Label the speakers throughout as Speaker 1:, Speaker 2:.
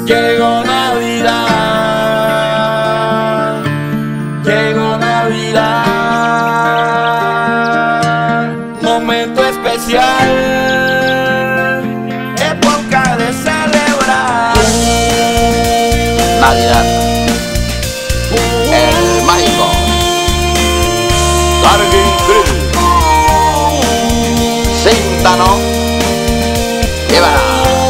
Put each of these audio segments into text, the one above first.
Speaker 1: Llegó Navidad, llegó Navidad, momento especial, época de celebrar.
Speaker 2: Navidad, el mágico Darkin Grill, Síntano, llévala.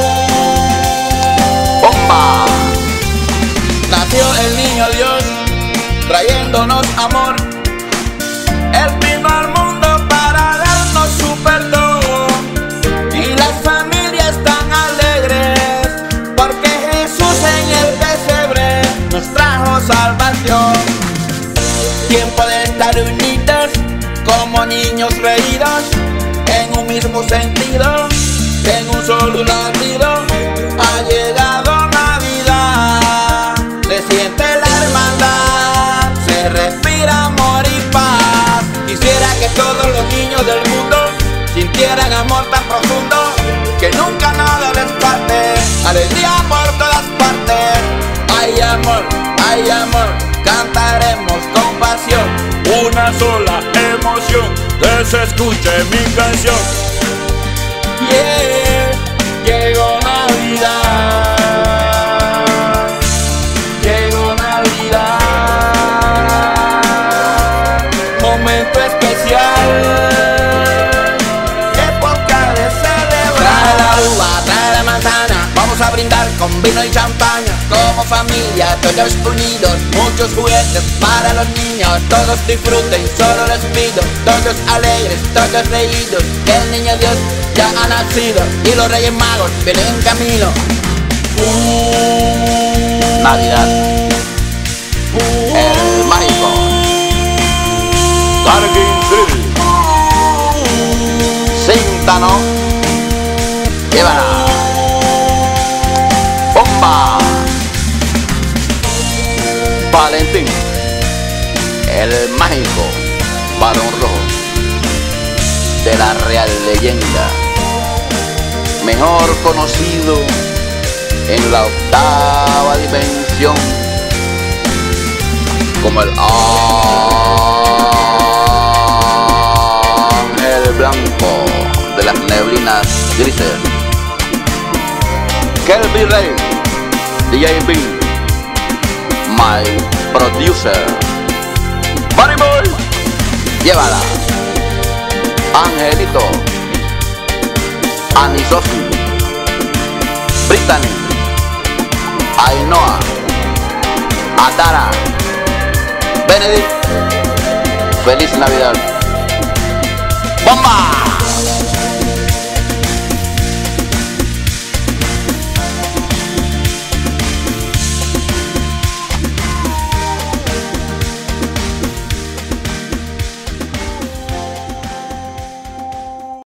Speaker 2: Bomba.
Speaker 1: Nació el niño Dios, trayéndonos amor. Él vino al mundo para darnos su perdón. Y las familias están alegres, porque Jesús en el pesebre nos trajo salvación. Tiempo de estar unidos como niños reídos, en un mismo sentido, en un solo latido. Ha llegado Navidad, se siente la hermandad, se respira amor y paz. Quisiera que todos los niños del mundo sintieran amor tan profundo, que nunca nada les falte, alegría por todas partes. Hay amor, cantaremos con pasión, una sola emoción, que se escuche mi canción. Yeah, llegó Navidad, llegó Navidad, momento especial, época de celebrar. Trae la uva, trae la manzana, vamos a brindar con vino y champaña. Como familia, todos unidos, muchos juguetes para los niños. Todos disfruten, solo les pido, todos alegres, todos reídos, que el niño Dios ya ha nacido y los Reyes Magos vienen en camino.
Speaker 2: Navidad, el mágico Darkin Grill, Síntano, llévala. Bomba. Valentín, el mágico varón rojo de la real leyenda, mejor conocido en la octava dimensión como el ángel blanco de las neblinas grises. Kelby Rey, DJ B, my producer. Bunny Boy, llévala. Angelito, Annie Sophie, Brittany, Ainhoa, Atara, Benedict. Feliz Navidad. ¡Bomba!